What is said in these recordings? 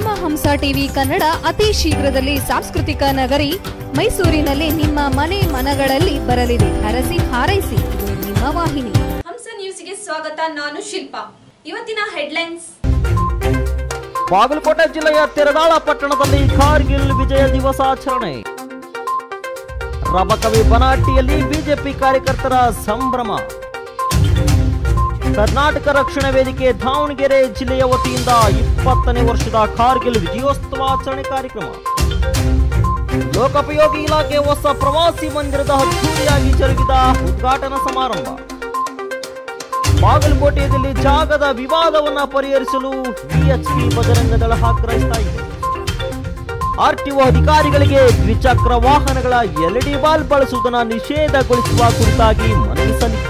ನಿಮ್ಮ ಹಂಸ ಟಿವಿ ಕನ್ನಡ ಅತಿ ಶೀಘ್ರದಲ್ಲಿ ಸಾಂಸ್ಕೃತಿಕ ನಗರಿ ಮೈಸೂರಿನಲ್ಲಿ ನಿಮ್ಮ ಮನೆ ಮನಗಳಲ್ಲಿ ಬರಲಿದೆ. ಹರಸಿ ಹಾರೈಸಿ, ಇದು ನಿಮ್ಮ ವಾಹಿನಿ. ಹಂಸ ನ್ಯೂಸ್ಗೆ ಸ್ವಾಗತ. ನಾನು ಶಿಲ್ಪಾ. ಇವತ್ತಿನ ಹೆಡ್ಲೈನ್ಸ್. ಬಾಗಲಕೋಟೆ ಜಿಲ್ಲೆಯ ತೆರದಾಳ ಪಟ್ಟಣದಲ್ಲಿ ಕಾರ್ಗಿಲ್ ವಿಜಯ ದಿವಸಾಚರಣೆ. ರಬಕವಿ ಬನಹಟ್ಟಿಯಲ್ಲಿ ಬಿಜೆಪಿ ಕಾರ್ಯಕರ್ತರ ಸಂಭ್ರಮ. ಕರ್ನಾಟಕ ರಕ್ಷಣಾ ವೇದಿಕೆ ದಾವಣಗೆರೆ ಜಿಲ್ಲೆಯ ವತಿಯಿಂದ 20ನೇ ವರ್ಷದ ಕಾರ್ಗಿಲ್ ವಿಜಯೋತ್ಸವಾಚರಣೆ ಕಾರ್ಯಕ್ರಮ. ಲೋಕೋಪಯೋಗಿ ಇಲಾಖೆ ಹೊಸ ಪ್ರವಾಸಿ ಮಂದಿರದ ಅದ್ದೂರಿಯಾಗಿ ಜರುಗಿದ ಉದ್ಘಾಟನಾ ಸಮಾರಂಭ. ಬಾಗಲಕೋಟೆಯಲ್ಲಿ ಜಾಗದ ವಿವಾದವನ್ನು ಪರಿಹರಿಸಲು ವಿಎಚ್ಪಿ ಬಜರಂಗ ದಳ ಆಗ್ರಹಿಸ್ತಾ ಇದೆ. ಆರ್ಟಿಒ ಅಧಿಕಾರಿಗಳಿಗೆ ದ್ವಿಚಕ್ರ ವಾಹನಗಳ ಎಲ್ಇಡಿ ಬಾಲ್ ಬಳಸುವುದನ್ನು ನಿಷೇಧಗೊಳಿಸುವ ಕುರಿತಾಗಿ ಮನವಿ ಸಲ್ಲಿಕೆ.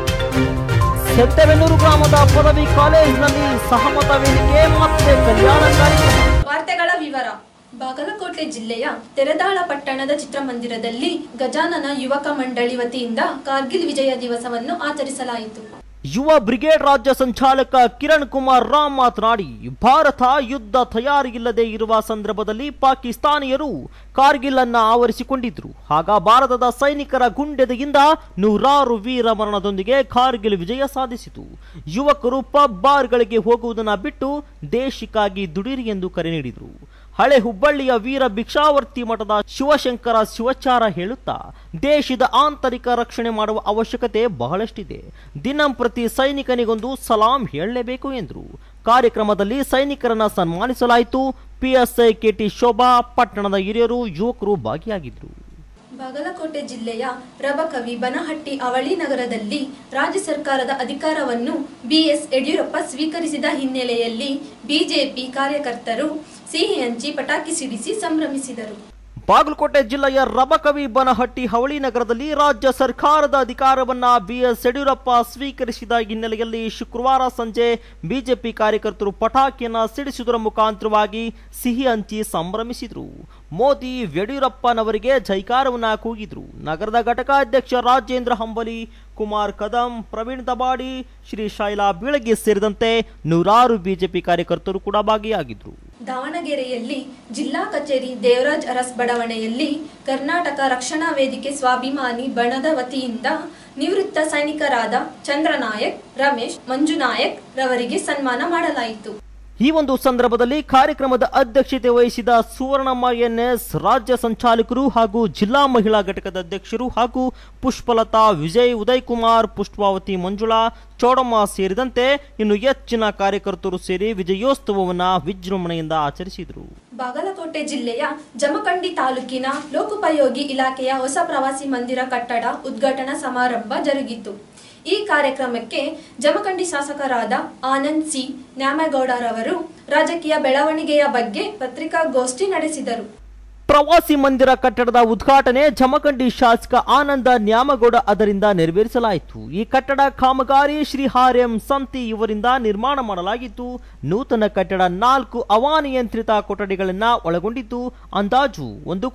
ಸೆಟ್ಟೆಬೆನ್ನೂರು ಗ್ರಾಮದ ಪದವಿ ಕಾಲೇಜಿನಲ್ಲಿ ಸಹಮತ ವೇದಿಕೆ ಮತ್ತೆ ಕಲ್ಯಾಣ ಕಾರ್ಯಕ್ರಮ. ವಾರ್ತೆಗಳ ವಿವರ. ಬಾಗಲಕೋಟೆ ಜಿಲ್ಲೆಯ ತೆರದಾಳ ಪಟ್ಟಣದ ಚಿತ್ರಮಂದಿರದಲ್ಲಿ ಗಜಾನನ ಯುವಕ ಮಂಡಳಿ ವತಿಯಿಂದ ಕಾರ್ಗಿಲ್ ವಿಜಯ ದಿವಸವನ್ನು ಆಚರಿಸಲಾಯಿತು. ಯುವ ಬ್ರಿಗೇಡ್ ರಾಜ್ಯ ಸಂಚಾಲಕ ಕಿರಣ್ ಕುಮಾರ್ ರಾಮ್ ಮಾತನಾಡಿ, ಭಾರತ ಯುದ್ಧ ತಯಾರಿಯಿಲ್ಲದೆ ಇರುವ ಸಂದರ್ಭದಲ್ಲಿ ಪಾಕಿಸ್ತಾನಿಯರು ಕಾರ್ಗಿಲ್ ಅನ್ನ ಆವರಿಸಿಕೊಂಡಿದ್ರು. ಆಗ ಭಾರತದ ಸೈನಿಕರ ಗುಂಡೆದೆಯಿಂದ ನೂರಾರು ವೀರ ಮರಣದೊಂದಿಗೆ ಕಾರ್ಗಿಲ್ ವಿಜಯ ಸಾಧಿಸಿತು. ಯುವಕರು ಪಬ್ ಬಾರ್ಗಳಿಗೆ ಹೋಗುವುದನ್ನು ಬಿಟ್ಟು ದೇಶಕ್ಕಾಗಿ ದುಡಿರಿ ಎಂದು ಕರೆ ನೀಡಿದರು. ಹಳೆ ಹುಬ್ಬಳ್ಳಿಯ ವೀರ ಭಿಕ್ಷಾವರ್ತಿ ಮಠದ ಶಿವಶಂಕರ ಶಿವಚಾರ ಹೇಳುತ್ತಾ, ದೇಶದ ಆಂತರಿಕ ರಕ್ಷಣೆ ಮಾಡುವ ಅವಶ್ಯಕತೆ ಬಹಳಷ್ಟಿದೆ. ದಿನಂಪ್ರತಿ ಸೈನಿಕನಿಗೊಂದು ಸಲಾಂ ಹೇಳಲೇಬೇಕು ಎಂದರು. ಕಾರ್ಯಕ್ರಮದಲ್ಲಿ ಸೈನಿಕರನ್ನ ಸನ್ಮಾನಿಸಲಾಯಿತು. ಪಿಎಸ್ಐ ಕೆಟಿ ಶೋಭಾ, ಪಟ್ಟಣದ ಹಿರಿಯರು, ಯುವಕರು ಭಾಗಿಯಾಗಿದ್ದರು. ಬಾಗಲಕೋಟೆ ಜಿಲ್ಲೆಯ ರಬಕವಿ ಬನಹಟ್ಟಿ ಅವಳಿ ನಗರದಲ್ಲಿ ರಾಜ್ಯ ಸರ್ಕಾರದ ಅಧಿಕಾರವನ್ನು ಬಿಎಸ್ ಯಡಿಯೂರಪ್ಪ ಸ್ವೀಕರಿಸಿದ ಹಿನ್ನೆಲೆಯಲ್ಲಿ ಬಿಜೆಪಿ ಕಾರ್ಯಕರ್ತರು ಸಿಹಿ ಹಂಚಿ ಪಟಾಕಿ ಸಿಡಿಸಿ ಸಂಭ್ರಮಿಸಿದರು. ಬಾಗಲಕೋಟೆ ಜಿಲ್ಲೆಯ ರಬಕವಿ ಬನಹಟ್ಟಿ ಅವಳಿ ನಗರದಲ್ಲಿ ರಾಜ್ಯ ಸರ್ಕಾರದ ಅಧಿಕಾರವನ್ನ ಬಿಎಸ್ ಯಡಿಯೂರಪ್ಪ ಸ್ವೀಕರಿಸಿದ ಹಿನ್ನೆಲೆಯಲ್ಲಿ ಶುಕ್ರವಾರ ಸಂಜೆ ಬಿಜೆಪಿ ಕಾರ್ಯಕರ್ತರು ಪಟಾಕಿಯನ್ನ ಸಿಡಿಸುವುದರ ಮುಖಾಂತರವಾಗಿ ಸಿಹಿ ಹಂಚಿ ಸಂಭ್ರಮಿಸಿದರು. ಮೋದಿ ಯಡಿಯೂರಪ್ಪನವರಿಗೆ ಜೈಕಾರವನ್ನ ಕೂಗಿದ್ರು. ನಗರದ ಘಟಕಾಧ್ಯಕ್ಷ ರಾಜೇಂದ್ರ ಹಂಬಲಿ, ಕುಮಾರ್ ಕದಂ, ಪ್ರವೀಣ್ ದಬಾಡಿ, ಶ್ರೀ ಶೈಲಾ ಬೀಳಗಿ ಸೇರಿದಂತೆ ನೂರಾರು ಬಿಜೆಪಿ ಕಾರ್ಯಕರ್ತರು ಕೂಡ ಭಾಗಿಯಾಗಿದ್ರು. ದಾವಣಗೆರೆಯಲ್ಲಿ ಜಿಲ್ಲಾ ಕಚೇರಿ ದೇವರಾಜ್ ಅರಸ್ ಬಡಾವಣೆಯಲ್ಲಿ ಕರ್ನಾಟಕ ರಕ್ಷಣಾ ವೇದಿಕೆ ಸ್ವಾಭಿಮಾನಿ ಬಣದ ವತಿಯಿಂದ ನಿವೃತ್ತ ಸೈನಿಕರಾದ ಚಂದ್ರನಾಯಕ್, ರಮೇಶ್, ಮಂಜುನಾಯಕ್ ರವರಿಗೆ ಸನ್ಮಾನ ಮಾಡಲಾಯಿತು. ಈ ಒಂದು ಸಂದರ್ಭದಲ್ಲಿ ಕಾರ್ಯಕ್ರಮದ ಅಧ್ಯಕ್ಷತೆ ವಹಿಸಿದ ಸುವರ್ಣಮ್ಮ ಎನ್ಎಸ್, ರಾಜ್ಯ ಸಂಚಾಲಕರು ಹಾಗೂ ಜಿಲ್ಲಾ ಮಹಿಳಾ ಘಟಕದ ಅಧ್ಯಕ್ಷರು ಹಾಗೂ ಪುಷ್ಪಲತಾ, ವಿಜಯ್, ಉದಯ್ ಕುಮಾರ್, ಪುಷ್ಪಾವತಿ, ಮಂಜುಳಾ, ಚೌಡಮ್ಮ ಸೇರಿದಂತೆ ಇನ್ನು ಹೆಚ್ಚಿನ ಕಾರ್ಯಕರ್ತರು ಸೇರಿ ವಿಜಯೋತ್ಸವವನ್ನು ವಿಜೃಂಭಣೆಯಿಂದ ಆಚರಿಸಿದರು. ಬಾಗಲಕೋಟೆ ಜಿಲ್ಲೆಯ ಜಮಖಂಡಿ ತಾಲೂಕಿನ ಲೋಕೋಪಯೋಗಿ ಇಲಾಖೆಯ ಹೊಸ ಪ್ರವಾಸಿ ಮಂದಿರ ಕಟ್ಟಡ ಉದ್ಘಾಟನಾ ಸಮಾರಂಭ ಜರುಗಿತು. ಈ ಕಾರ್ಯಕ್ರಮಕ್ಕೆ ಜಮಖಂಡಿ ಶಾಸಕರಾದ ಆನಂದ್ ಸಿ ನ್ಯಾಮಗೌಡರವರು ರಾಜಕೀಯ ಬೆಳವಣಿಗೆಯ ಬಗ್ಗೆ ಪತ್ರಿಕಾಗೋಷ್ಠಿ ನಡೆಸಿದರು. ಪ್ರವಾಸಿ ಮಂದಿರ ಕಟ್ಟಡದ ಉದ್ಘಾಟನೆ ಜಮಖಂಡಿ ಶಾಸಕ ಆನಂದ ನ್ಯಾಮಗೌಡ ಅದರಿಂದ ನೆರವೇರಿಸಲಾಯಿತು. ಈ ಕಟ್ಟಡ ಕಾಮಗಾರಿ ಶ್ರೀ ಆರ್ ಎಂ ಸಂತಿ ಇವರಿಂದ ನಿರ್ಮಾಣ ಮಾಡಲಾಗಿದ್ದು, ನೂತನ ಕಟ್ಟಡ 4 ಹವಾನಿಯಂತ್ರಿತ ಕೊಠಡಿಗಳನ್ನು ಒಳಗೊಂಡಿದ್ದು, ಅಂದಾಜು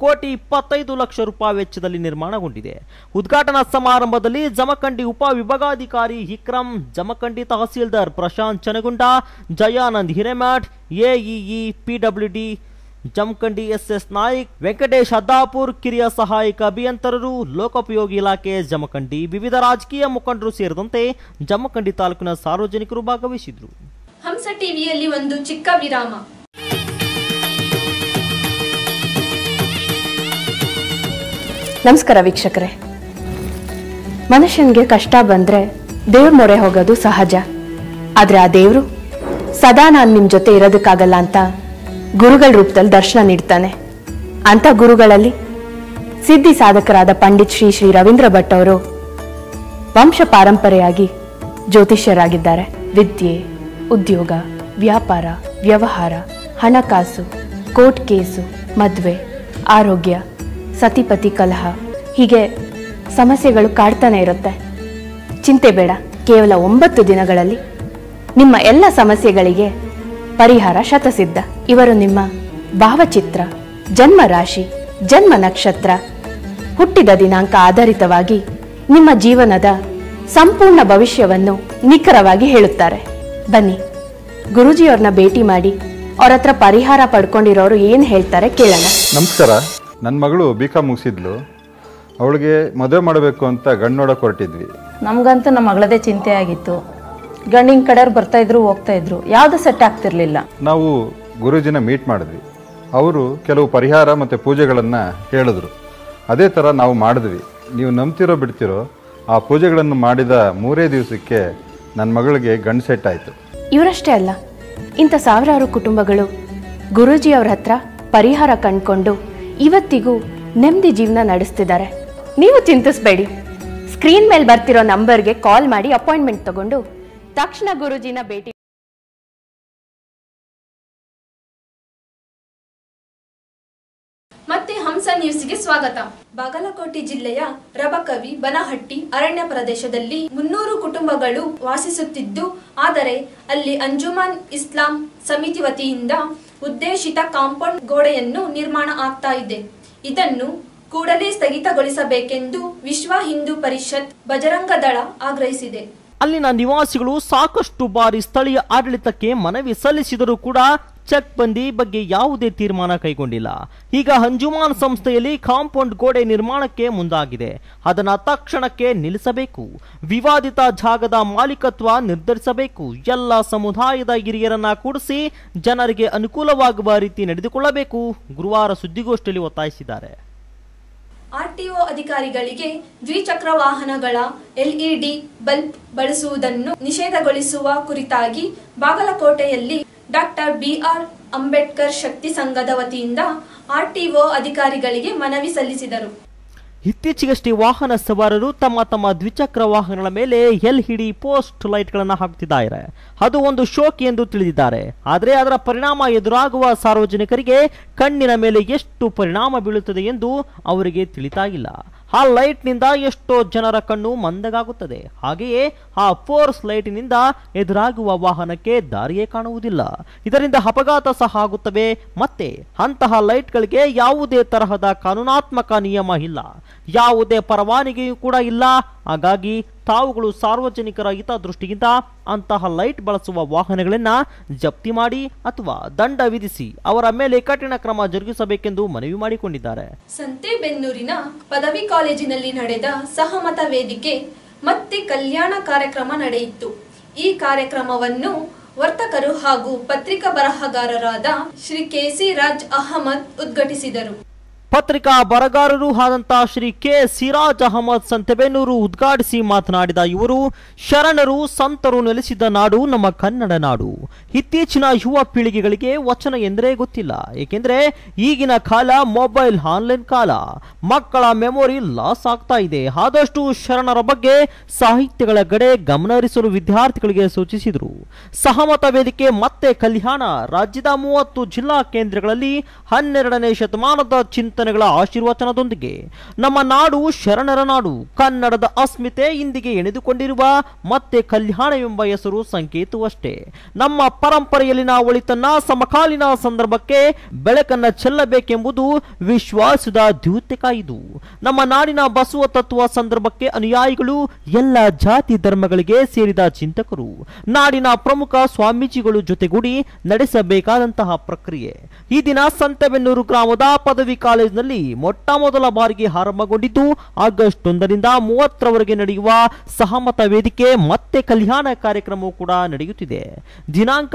1,25,00,000 ರೂಪಾಯಿ ವೆಚ್ಚದಲ್ಲಿ ನಿರ್ಮಾಣಗೊಂಡಿದೆ. ಉದ್ಘಾಟನಾ ಸಮಾರಂಭದಲ್ಲಿ ಜಮಖಂಡಿ ಉಪವಿಭಾಗಾಧಿಕಾರಿ ವಿಕ್ರಮ್, ಜಮಖಂಡಿ ತಹಸೀಲ್ದಾರ್ Prashant Chanagunda, Jayanand Hiremath, AEE PWD Jamakhandi SS Naik, Venkatesh Haddapur, ಕಿರಿಯ ಸಹಾಯಕ ಅಭಿಯಂತರರು, ಲೋಕೋಪಯೋಗಿ ಇಲಾಖೆ ಜಮಖಂಡಿ, ವಿವಿಧ ರಾಜಕೀಯ ಮುಖಂಡರು ಸೇರಿದಂತೆ ಜಮಖಂಡಿ ತಾಲೂಕಿನ ಸಾರ್ವಜನಿಕರು ಭಾಗವಹಿಸಿದರು. ಹಂಸ ಟಿವಿಯಲ್ಲಿ ಒಂದು ಚಿಕ್ಕ ವಿರಾಮ. ನಮಸ್ಕಾರ ವೀಕ್ಷಕರೇ. ಮನುಷ್ಯನಿಗೆ ಕಷ್ಟ ಬಂದ್ರೆ ದೇವ್ರ ಮೊರೆ ಹೋಗೋದು ಸಹಜ. ಆದ್ರೆ ಆ ದೇವ್ರು ಸದಾ ನಾನು ನಿಮ್ ಜೊತೆ ಇರೋದಕ್ಕಾಗಲ್ಲ ಅಂತ ಗುರುಗಳ ರೂಪದಲ್ಲಿ ದರ್ಶನ ನೀಡ್ತಾನೆ. ಅಂತ ಗುರುಗಳಲ್ಲಿ ಸಿದ್ಧಿ ಸಾಧಕರಾದ ಪಂಡಿತ್ ಶ್ರೀ ಶ್ರೀ ರವೀಂದ್ರ ಭಟ್ ಅವರು ವಂಶ ಪಾರಂಪರೆಯಾಗಿ ಜ್ಯೋತಿಷ್ಯರಾಗಿದ್ದಾರೆ. ವಿದ್ಯೆ, ಉದ್ಯೋಗ, ವ್ಯಾಪಾರ, ವ್ಯವಹಾರ, ಹಣಕಾಸು, ಕೋರ್ಟ್ ಕೇಸು, ಮದುವೆ, ಆರೋಗ್ಯ, ಸತಿಪತಿ ಕಲಹ, ಹೀಗೆ ಸಮಸ್ಯೆಗಳು ಕಾಡ್ತಾನೆ ಇರುತ್ತೆ. ಚಿಂತೆ ಬೇಡ, ಕೇವಲ 9 ದಿನಗಳಲ್ಲಿ ನಿಮ್ಮ ಎಲ್ಲ ಸಮಸ್ಯೆಗಳಿಗೆ ಪರಿಹಾರ ಶತಸಿದ್ಧ. ಇವರು ನಿಮ್ಮ ಭಾವಚಿತ್ರ, ಜನ್ಮ ರಾಶಿ, ಜನ್ಮ ನಕ್ಷತ್ರ, ಹುಟ್ಟಿದ ದಿನಾಂಕ ಆಧಾರಿತವಾಗಿ ನಿಮ್ಮ ಜೀವನದ ಸಂಪೂರ್ಣ ಭವಿಷ್ಯವನ್ನು ನಿಖರವಾಗಿ ಹೇಳುತ್ತಾರೆ. ಬನ್ನಿ, ಗುರೂಜಿಯವ್ರನ್ನ ಭೇಟಿ ಮಾಡಿ ಅವ್ರ ಹತ್ರ ಪರಿಹಾರ ಪಡ್ಕೊಂಡಿರೋರು ಏನು ಹೇಳ್ತಾರೆ ಕೇಳೋಣ. ನಮಸ್ಕಾರ. ನನ್ನ ಮಗಳು BCom ಮುಗಿಸಿದ್ಲು. ಅವಳಿಗೆ ಮದುವೆ ಮಾಡಬೇಕು ಅಂತ ಗಂಡು ನೋಡೋಕೆ ಹೊರಟಿದ್ವಿ. ನಮಗಂತೂ ನಮ್ಮ ಮಗಳದೇ ಚಿಂತೆ ಆಗಿತ್ತು. ಗಂಡಿನ ಕಡೆಯವ್ರು ಬರ್ತಾಯಿದ್ರು ಹೋಗ್ತಾಯಿದ್ರು, ಯಾವುದು ಸೆಟ್ ಆಗ್ತಿರ್ಲಿಲ್ಲ. ನಾವು ಗುರೂಜಿನ ಮೀಟ್ ಮಾಡಿದ್ವಿ. ಅವರು ಕೆಲವು ಪರಿಹಾರ ಮತ್ತು ಪೂಜೆಗಳನ್ನು ಹೇಳಿದ್ರು. ಅದೇ ಥರ ನಾವು ಮಾಡಿದ್ವಿ. ನೀವು ನಂಬ್ತಿರೋ ಬಿಡ್ತಿರೋ ಆ ಪೂಜೆಗಳನ್ನು ಮಾಡಿದ 3 ದಿವಸಕ್ಕೆ ನನ್ನ ಮಗಳಿಗೆ ಗಂಡು ಸೆಟ್ ಆಯಿತು. ಇವರಷ್ಟೇ ಅಲ್ಲ, ಇಂಥ ಸಾವಿರಾರು ಕುಟುಂಬಗಳು ಗುರೂಜಿ ಅವ್ರ ಹತ್ರ ಪರಿಹಾರ ಕಂಡುಕೊಂಡು ಇವತ್ತಿಗೂ ನೆಮ್ಮದಿ ಜೀವನ ನಡೆಸ್ತಿದ್ದಾರೆ. ನೀವು ಚಿಂತಿಸಬೇಡಿ. ಸ್ಕ್ರೀನ್ ಮೇಲೆ ಬರ್ತಿರೋ ನಂಬರ್ಗೆ ಕಾಲ್ ಮಾಡಿ ಅಪಾಯಿಂಟ್ಮೆಂಟ್ ತಗೊಂಡು ತಕ್ಷಣ ಗುರೂಜಿನ ಭೇಟಿ. ಮತ್ತೆ ಹಂಸ ನ್ಯೂಸ್ಗೆ ಸ್ವಾಗತ. ಬಾಗಲಕೋಟೆ ಜಿಲ್ಲೆಯ ರಬಕವಿ ಬನಹಟ್ಟಿ ಅರಣ್ಯ ಪ್ರದೇಶದಲ್ಲಿ 300 ಕುಟುಂಬಗಳು ವಾಸಿಸುತ್ತಿದ್ದು, ಆದರೆ ಅಲ್ಲಿ ಅಂಜುಮನ್ ಇಸ್ಲಾಂ ಸಮಿತಿ ವತಿಯಿಂದ ಉದ್ದೇಶಿತ ಕಾಂಪೌಂಡ್ ಗೋಡೆಯನ್ನು ನಿರ್ಮಾಣ ಆಗ್ತಾ ಇದೆ. ಇದನ್ನು ಕೂಡಲೇ ಸ್ಥಗಿತಗೊಳಿಸಬೇಕೆಂದು ವಿಶ್ವ ಹಿಂದೂ ಪರಿಷತ್ ಬಜರಂಗ ದಳ ಆಗ್ರಹಿಸಿದೆ. ಅಲ್ಲಿನ ನಿವಾಸಿಗಳು ಸಾಕಷ್ಟು ಬಾರಿ ಸ್ಥಳೀಯ ಆಡಳಿತಕ್ಕೆ ಮನವಿ ಸಲ್ಲಿಸಿದರೂ ಕೂಡ ಚೆಕ್ ಬಂದಿ ಬಗ್ಗೆ ಯಾವುದೇ ತೀರ್ಮಾನ ಕೈಗೊಂಡಿಲ್ಲ. ಈಗ ಅಂಜುಮಾನ್ ಸಂಸ್ಥೆಯಲ್ಲಿ ಕಾಂಪೌಂಡ್ ಗೋಡೆ ನಿರ್ಮಾಣಕ್ಕೆ ಮುಂದಾಗಿದೆ. ಅದನ್ನು ತಕ್ಷಣಕ್ಕೆ ನಿಲ್ಲಿಸಬೇಕು. ವಿವಾದಿತ ಜಾಗದ ಮಾಲೀಕತ್ವ ನಿರ್ಧರಿಸಬೇಕು. ಎಲ್ಲ ಸಮುದಾಯದ ಹಿರಿಯರನ್ನ ಕೂಡಿಸಿ ಜನರಿಗೆ ಅನುಕೂಲವಾಗುವ ರೀತಿ ನಡೆದುಕೊಳ್ಳಬೇಕು. ಗುರುವಾರ ಸುದ್ದಿಗೋಷ್ಠಿಯಲ್ಲಿ ಒತ್ತಾಯಿಸಿದ್ದಾರೆ. ಆರ್ಟಿಒ ಅಧಿಕಾರಿಗಳಿಗೆ ದ್ವಿಚಕ್ರ ವಾಹನಗಳ LED ಬಲ್ಬ್ ಬಳಸುವುದನ್ನು ನಿಷೇಧಗೊಳಿಸುವ ಕುರಿತಾಗಿ ಬಾಗಲಕೋಟೆಯಲ್ಲಿ ಡಾಕ್ಟರ್ BR ಅಂಬೇಡ್ಕರ್ ಶಕ್ತಿ ಸಂಘದ ವತಿಯಿಂದ ಆರ್ಟಿಒ ಅಧಿಕಾರಿಗಳಿಗೆ ಮನವಿ ಸಲ್ಲಿಸಿದರು. ಇತ್ತೀಚೆಗಷ್ಟೇ ವಾಹನ ಸವಾರರು ತಮ್ಮ ದ್ವಿಚಕ್ರ ವಾಹನಗಳ ಮೇಲೆ LED ಪೋಸ್ಟ್ ಲೈಟ್ಗಳನ್ನು ಹಾಕುತ್ತಿದ್ದಾರೆ. ಅದು ಒಂದು ಶೋಕಿ ಎಂದು ತಿಳಿದಿದ್ದಾರೆ. ಆದರೆ ಅದರ ಪರಿಣಾಮ ಎದುರಾಗುವ ಸಾರ್ವಜನಿಕರಿಗೆ ಕಣ್ಣಿನ ಮೇಲೆ ಎಷ್ಟು ಪರಿಣಾಮ ಬೀಳುತ್ತದೆ ಎಂದು ಅವರಿಗೆ ತಿಳಿತಾ ಇಲ್ಲ. ಆ ಲೈಟ್ನಿಂದ ಎಷ್ಟೋ ಜನರ ಕಣ್ಣು ಮಂದಗಾಗುತ್ತದೆ. ಹಾಗೆಯೇ ಆ ಫೋರ್ಸ್ ಲೈಟ್ನಿಂದ ಎದುರಾಗುವ ವಾಹನಕ್ಕೆ ದಾರಿಯೇ ಕಾಣುವುದಿಲ್ಲ. ಇದರಿಂದ ಅಪಘಾತ ಸಹ ಆಗುತ್ತವೆ. ಮತ್ತೆ ಅಂತಹ ಲೈಟ್ಗಳಿಗೆ ಯಾವುದೇ ತರಹದ ಕಾನೂನಾತ್ಮಕ ನಿಯಮ ಇಲ್ಲ, ಯಾವುದೇ ಪರವಾನಗಿಯೂ ಕೂಡ ಇಲ್ಲ. ಹಾಗಾಗಿ ತಾವುಗಳು ಸಾರ್ವಜನಿಕರ ಹಿತದೃಷ್ಟಿಯಿಂದ ಅಂತಹ ಲೈಟ್ ಬಳಸುವ ವಾಹನಗಳನ್ನ ಜಪ್ತಿ ಮಾಡಿ ಅಥವಾ ದಂಡ ವಿಧಿಸಿ ಅವರ ಮೇಲೆ ಕಠಿಣ ಕ್ರಮ ಜರುಗಿಸಬೇಕೆಂದು ಮನವಿ ಮಾಡಿಕೊಂಡಿದ್ದಾರೆ. ಸಂತೆಬೆನ್ನೂರಿನ ಪದವಿ ಕಾಲೇಜಿನಲ್ಲಿ ನಡೆದ ಸಹಮತ ವೇದಿಕೆ ಮತ್ತೆ ಕಲ್ಯಾಣ ಕಾರ್ಯಕ್ರಮ ನಡೆಯಿತು. ಈ ಕಾರ್ಯಕ್ರಮವನ್ನು ವರ್ತಕರು ಹಾಗೂ ಪತ್ರಿಕಾ ಬರಹಗಾರರಾದ ಶ್ರೀ KC ರಾಜ್ ಅಹಮದ್ ಉದ್ಘಾಟಿಸಿದರು. ಪತ್ರಿಕಾ ಬರಹಗಾರರು ಆದಂತಹ ಶ್ರೀ KC ಅಹಮದ್ ಸಂತೆಬೆನ್ನೂರು ಉದ್ಘಾಟಿಸಿ ಮಾತನಾಡಿದ ಇವರು, ಶರಣರು ಸಂತರು ನೆಲೆಸಿದ ನಾಡು ನಮ್ಮ ಕನ್ನಡ ನಾಡು. ಇತ್ತೀಚಿನ ಯುವ ಪೀಳಿಗೆಗಳಿಗೆ ವಚನ ಎಂದರೆ ಗೊತ್ತಿಲ್ಲ. ಏಕೆಂದ್ರೆ ಈಗಿನ ಕಾಲ ಮೊಬೈಲ್ ಆನ್ಲೈನ್ ಕಾಲ. ಮಕ್ಕಳ ಮೆಮೊರಿ ಲಾಸ್ ಆಗ್ತಾ ಇದೆ. ಆದಷ್ಟು ಶರಣರ ಬಗ್ಗೆ ಸಾಹಿತ್ಯಗಳ ಕಡೆ ಗಮನ ಹರಿಸಲು ವಿದ್ಯಾರ್ಥಿಗಳಿಗೆ ಸೂಚಿಸಿದರು. ಸಹಮತ ವೇದಿಕೆ ಮತ್ತೆ ಕಲ್ಯಾಣ ರಾಜ್ಯದ 30 ಜಿಲ್ಲಾ ಕೇಂದ್ರಗಳಲ್ಲಿ 12ನೇ ಶತಮಾನದ ಚಿಂತನೆಗಳ ಆಶೀರ್ವಚನದೊಂದಿಗೆ ನಮ್ಮ ನಾಡು ಶರಣರ ನಾಡು, ಕನ್ನಡದ ಅಸ್ಮಿತೆ ಇಂದಿಗೆ ಎಣೆದುಕೊಂಡಿರುವ ಮತ್ತೆ ಕಲ್ಯಾಣವೆಂಬ ಹೆಸರು ಸಂಕೇತವಷ್ಟೇ. ನಮ್ಮ ಪರಂಪರೆಯಲ್ಲಿನ ಒಳಿತನ್ನ ಸಮಕಾಲೀನ ಸಂದರ್ಭಕ್ಕೆ ಬೆಳಕನ್ನ ಚೆಲ್ಲಬೇಕೆಂಬುದು ವಿಶ್ವಾಸದ ದ್ಯೋತಕ. ಇದು ನಮ್ಮ ನಾಡಿನ ಬಸವ ತತ್ವ ಸಂದರ್ಭಕ್ಕೆ ಅನುಯಾಯಿಗಳು, ಎಲ್ಲ ಜಾತಿ ಧರ್ಮಗಳಿಗೆ ಸೇರಿದ ಚಿಂತಕರು, ನಾಡಿನ ಪ್ರಮುಖ ಸ್ವಾಮೀಜಿಗಳು ಜೊತೆಗೂಡಿ ನಡೆಸಬೇಕಾದಂತಹ ಪ್ರಕ್ರಿಯೆ. ಈ ದಿನ ಸಂತೆಬೆನ್ನೂರು ಗ್ರಾಮದ ಪದವಿ ಕಾಲೇಜಿನಲ್ಲಿ ಮೊಟ್ಟ ಮೊದಲ ಬಾರಿಗೆ ಆರಂಭಗೊಂಡಿದ್ದು, ಆಗಸ್ಟ್ 1ರಿಂದ 30ರವರೆಗೆ ನಡೆಯುವ ಸಹಮತ ವೇದಿಕೆ ಮತ್ತೆ ಕಲ್ಯಾಣ ಕಾರ್ಯಕ್ರಮವೂ ಕೂಡ ನಡೆಯುತ್ತಿದೆ. ದಿನಾಂಕ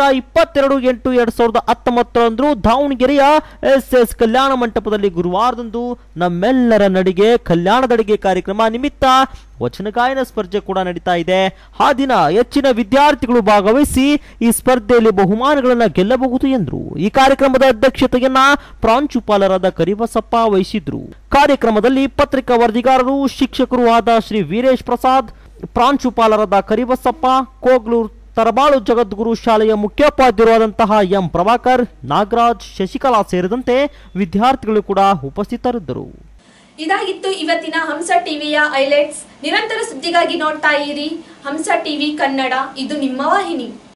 22/8/2019 ದಾವಣಗೆರೆಯ SS ಕಲ್ಯಾಣ ಮಂಟಪದಲ್ಲಿ ಗುರುವಾರದಂದು ನಮ್ಮೆಲ್ಲರ ನಡಿಗೆ ಕಲ್ಯಾಣದಡಿಗೆ ಕಾರ್ಯಕ್ರಮ ನಿಮಿತ್ತ ವಚನ ಗಾಯನ ಸ್ಪರ್ಧೆ ಕೂಡ ನಡೀತಾ ಇದೆ. ಆ ದಿನ ಹೆಚ್ಚಿನ ವಿದ್ಯಾರ್ಥಿಗಳು ಭಾಗವಹಿಸಿ ಈ ಸ್ಪರ್ಧೆಯಲ್ಲಿ ಬಹುಮಾನಗಳನ್ನು ಗೆಲ್ಲಬಹುದು ಎಂದರು. ಈ ಕಾರ್ಯಕ್ರಮದ ಅಧ್ಯಕ್ಷತೆಯನ್ನ ಪ್ರಾಂಶುಪಾಲರಾದ ಕರಿಬಸಪ್ಪ ವಹಿಸಿದ್ರು. ಕಾರ್ಯಕ್ರಮದಲ್ಲಿ ಪತ್ರಿಕಾ ವರದಿಗಾರರು, ಶಿಕ್ಷಕರು ಆದ ಶ್ರೀ ವೀರೇಶ್ ಪ್ರಸಾದ್, ಪ್ರಾಂಶುಪಾಲರಾದ ಕರಿಬಸಪ್ಪ, ಕೋಗ್ಲೂರು ತರಬಾಳು ಜಗದ್ಗುರು ಶಾಲೆಯ ಮುಖ್ಯೋಪಾಧ್ಯಾಯರಾದಂತಹ ಎಂ ಪ್ರಭಾಕರ್, ನಾಗರಾಜ್, ಶಶಿಕಲಾ ಸೇರಿದಂತೆ ವಿದ್ಯಾರ್ಥಿಗಳು ಕೂಡ ಉಪಸ್ಥಿತರಿದ್ದರು. ಇದಾಗಿತ್ತು ಇವತ್ತಿನ ಹಂಸ ಟಿವಿಯ ಹೈಲೈಟ್ಸ್. ನಿರಂತರ ಸುದ್ದಿಗಾಗಿ ನೋಡ್ತಾ ಇರಿ ಹಂಸ ಟಿವಿ ಕನ್ನಡ. ಇದು ನಿಮ್ಮ ವಾಹಿನಿ.